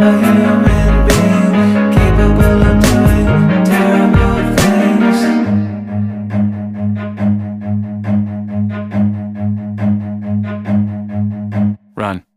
a human being capable of doing terrible things. Run.